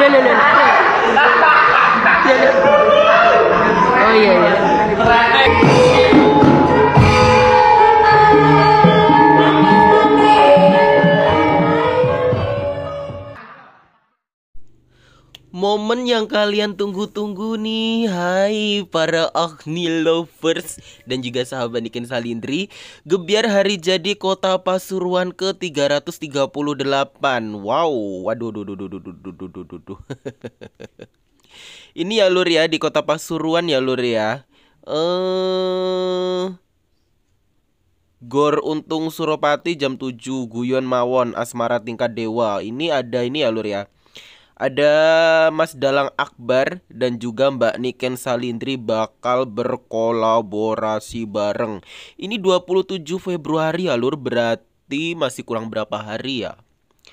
Oh iya ya. Momen yang kalian tunggu-tunggu nih, hai para Agni lovers dan juga sahabat Niken Salindri. Gebyar hari jadi Kota Pasuruan ke 338. Wow, waduh, duh. Ini ya lur ya, di Kota Pasuruan ya lur ya. Gor Untung Suropati jam 7, Guyon Mawon, Asmara Tingkat Dewa. Ini ada ini ya lur ya. Ada Mas Dalang Akbar dan juga Mbak Niken Salindri bakal berkolaborasi bareng. Ini 27 Februari ya lur, berarti masih kurang berapa hari ya?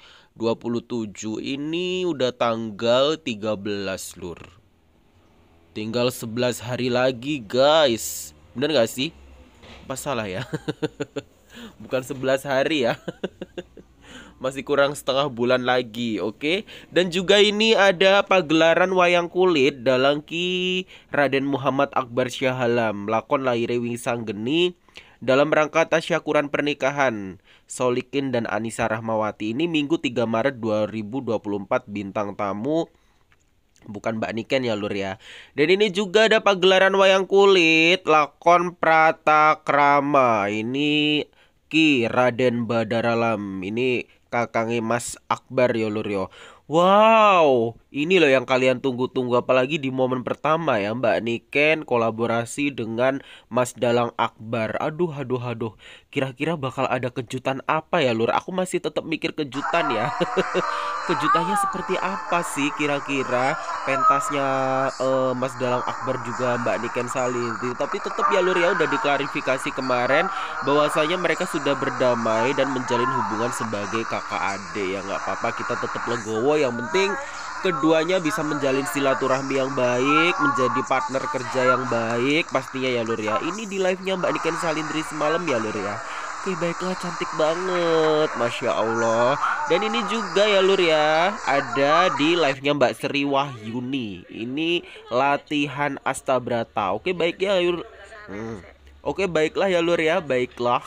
27 ini udah tanggal 13 lur. Tinggal 11 hari lagi guys. Bener gak sih? Apa salah ya? Bukan 11 hari ya. Masih kurang setengah bulan lagi, oke? Dan juga ini ada pagelaran wayang kulit dalam Ki Raden Muhammad Akbar Syahalam, lakon laire Wingsanggeni dalam rangka tasyakuran pernikahan Solikin dan Anissa Rahmawati. Ini Minggu 3 Maret 2024, bintang tamu bukan Mbak Niken ya lur ya. Dan ini juga ada pagelaran wayang kulit lakon Pratakrama. Ini Ki Raden Badaralam. Ini kakangnya Mas Akbar ya lur yo. Wow, ini loh yang kalian tunggu-tunggu, apalagi di momen pertama ya, Mbak Niken kolaborasi dengan Mas Dalang Akbar. Aduh. Kira-kira bakal ada kejutan apa ya lur? Aku masih tetap mikir kejutan ya. Kejutannya seperti apa sih kira-kira pentasnya Mas Dalang Akbar juga Mbak Niken Salindri. Tapi tetap ya lur ya, udah diklarifikasi kemarin bahwasanya mereka sudah berdamai dan menjalin hubungan sebagai kakak adik. Ya nggak apa-apa, kita tetap legowo. Yang penting keduanya bisa menjalin silaturahmi yang baik, menjadi partner kerja yang baik pastinya ya lur ya. Ini di live-nya Mbak Niken Salindri semalam ya lur ya. Oke baiklah, cantik banget, Masya Allah. Dan ini juga ya lur ya, ada di live-nya Mbak Sri Wahyuni. Ini latihan Astabrata. Oke baik ya lur. Oke baiklah ya lur ya, baiklah.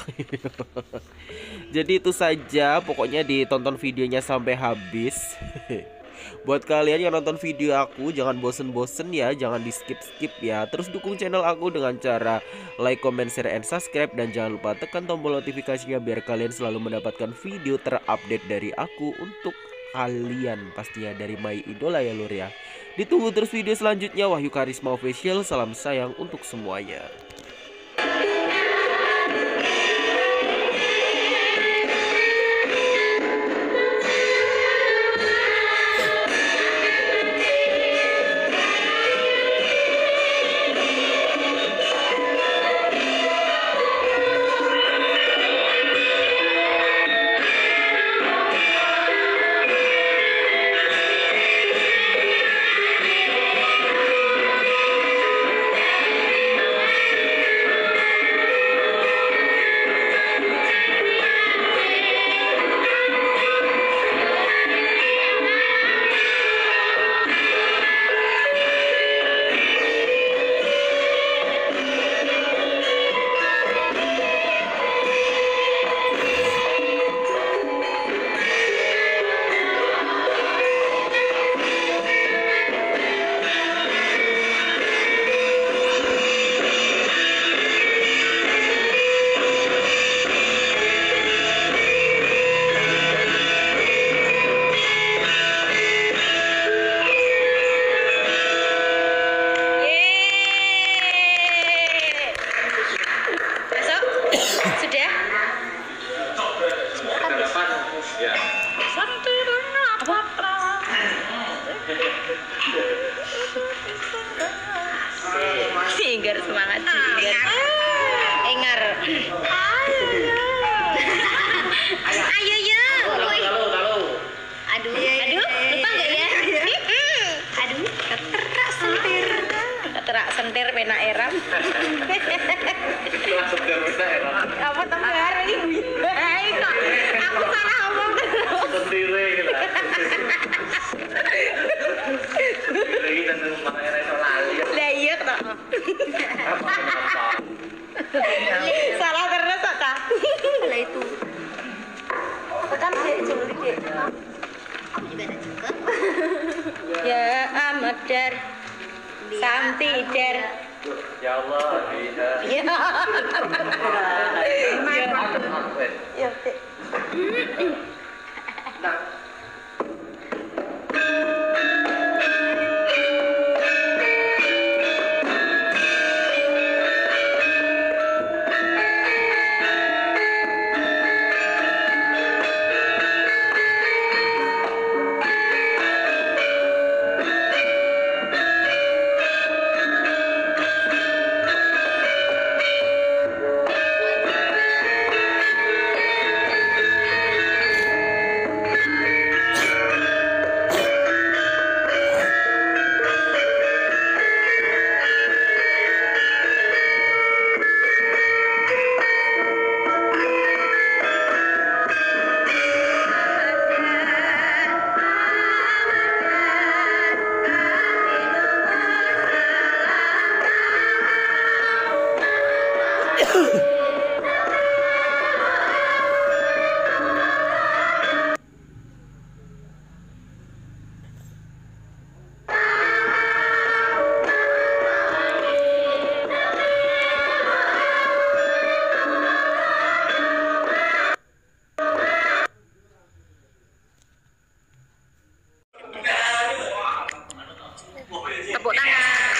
Jadi itu saja, pokoknya ditonton videonya sampai habis. Buat kalian yang nonton video aku, jangan bosen-bosen ya, jangan di skip-skip ya. Terus dukung channel aku dengan cara like, comment, share, and subscribe. Dan jangan lupa tekan tombol notifikasinya biar kalian selalu mendapatkan video terupdate dari aku untuk kalian, pastinya dari My Idola ya lur ya. Ditunggu terus video selanjutnya. Wahyu Karisma Official, salam sayang untuk semuanya. Enggar semangat Enggar. Engar. Ayo ya. Aduh, lupa enggak ya? Aduh, keterak sentir. Keterak sentir pena eram. Keterak sentir pena eram. Apa tegar ini? Kok aku salah ngomong terus. Sendiri gitu. juga ada cukup. Ya amat dar. Santi dar. Ya Allah, Ya. Ya. Tepuk tangan.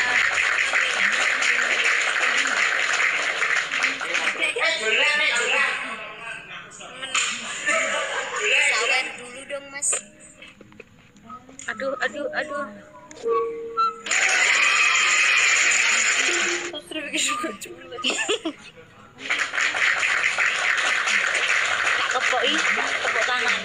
Sabar dulu dong, Mas. Aduh. Kepoi, tepuk tangan.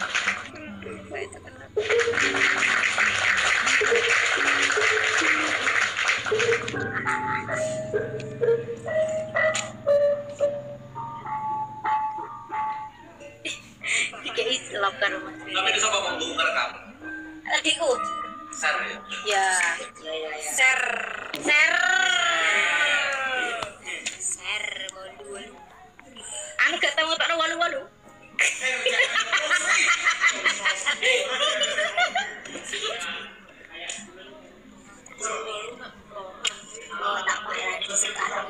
Kayak islap kan Mas. Tapi itu sama ngomong rekam. Adikku. Share ya. Ya. Share walu. Anu gak tahu tak walu. Oh, tak payah sekarang.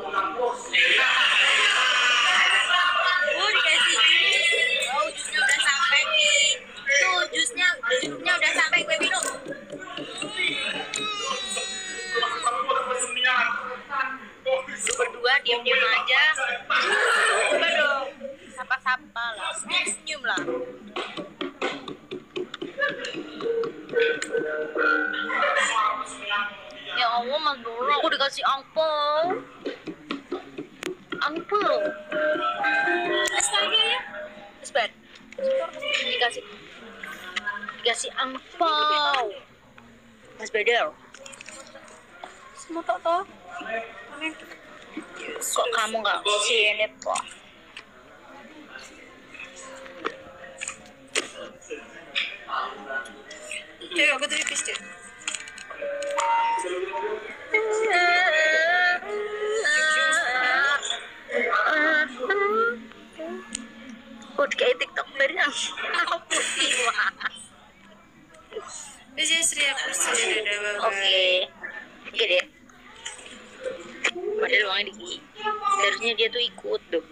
Dikasih. Oh, jusnya udah sampai nih. Tuh, jusnya udah sampai, gue minum. Berdua diam-diam aja. Coba dong. Sapa-sapa lah. Senyum lah. Ya Allah, Mas Doro, aku dikasih angpau. Astaga ya. Sebentar. Dikasih angpau. Mas Bedel. Semua toh. Kok kamu nggak sini, Pak? Coba aku tuh pis deh. Kok kayak TikTok beriang? Bisa Sri aku sudah ada bapak. Oke deh. Padahal uangnya dikit. Seharusnya dia tuh ikut tuh.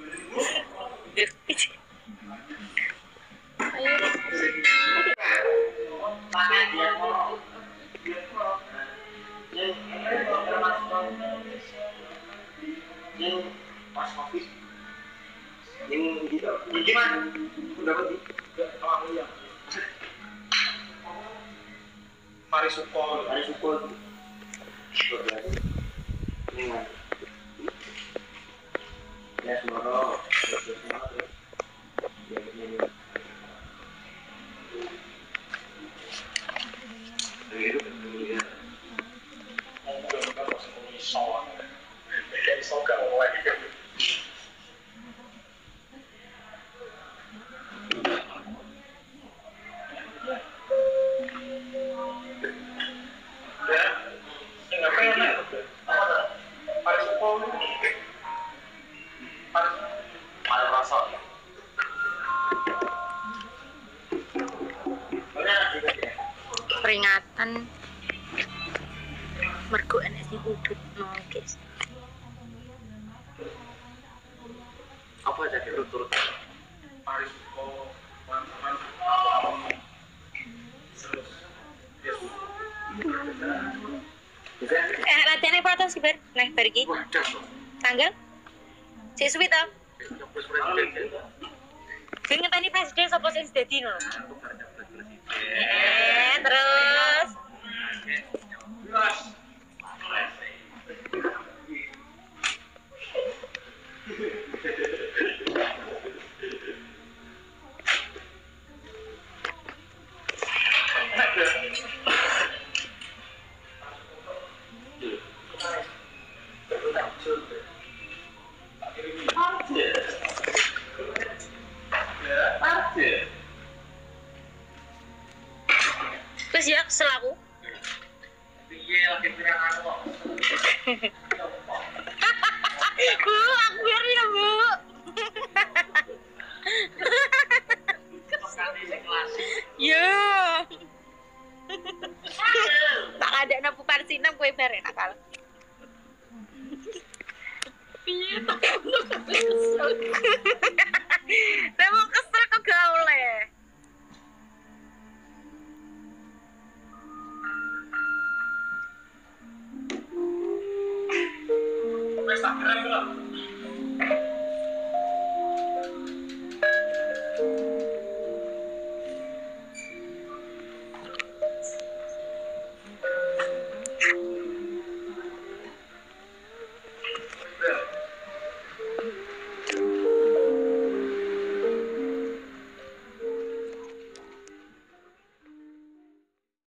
Ayo. Gimana? Udah pergi ke ya. Mari Sukol. Ini ya semua. Paris, Paris, Paris, peringatan mergo enek sing udut no guys. Apa jadi turut-turut? Latihannya apa sih ber? Nah pergi tanggal si suwi tau sing ngetani presiden sapa sing dadi no terus terus ya selaku Bu, aku biar ya Bu. Yo. Tak ada napu parsinam kue bare nakal. Piye to? Saya mau kesel kok gaule. Wes tak keren lho.